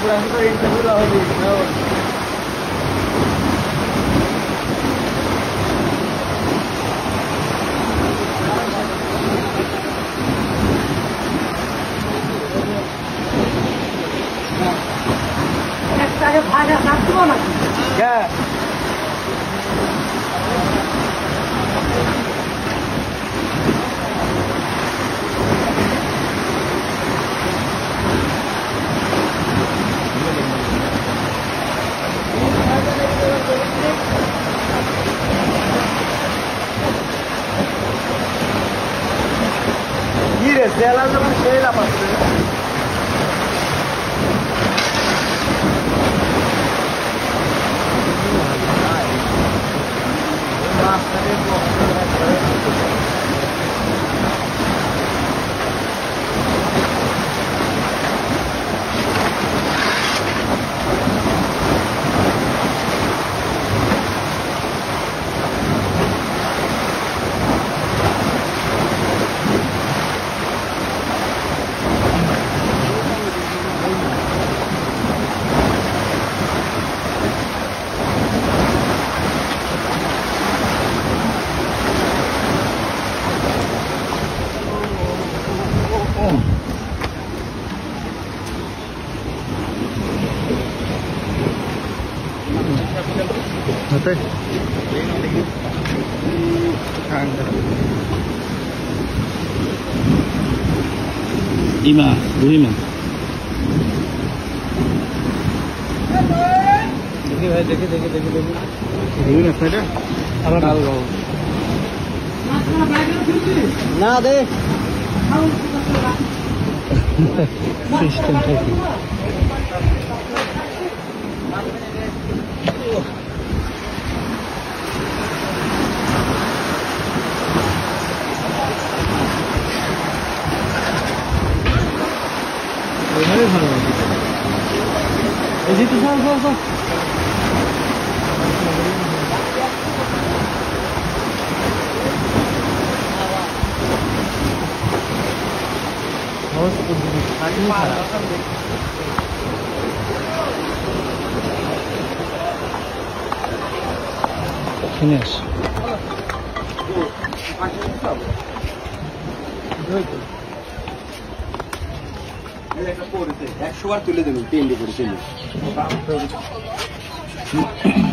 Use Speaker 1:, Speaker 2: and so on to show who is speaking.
Speaker 1: Yeah. Gire, se la non c'è la passata. Oke.
Speaker 2: Ima, Buhima.
Speaker 1: देखिए भाई देखिए ना साइड अब डाल दो ना दे सिस्टम ठीक এভাবে ভালো লাগে এই যে তো সব ফিনিশ
Speaker 3: 100 বার তুলে দেবেন পেন্ডি করে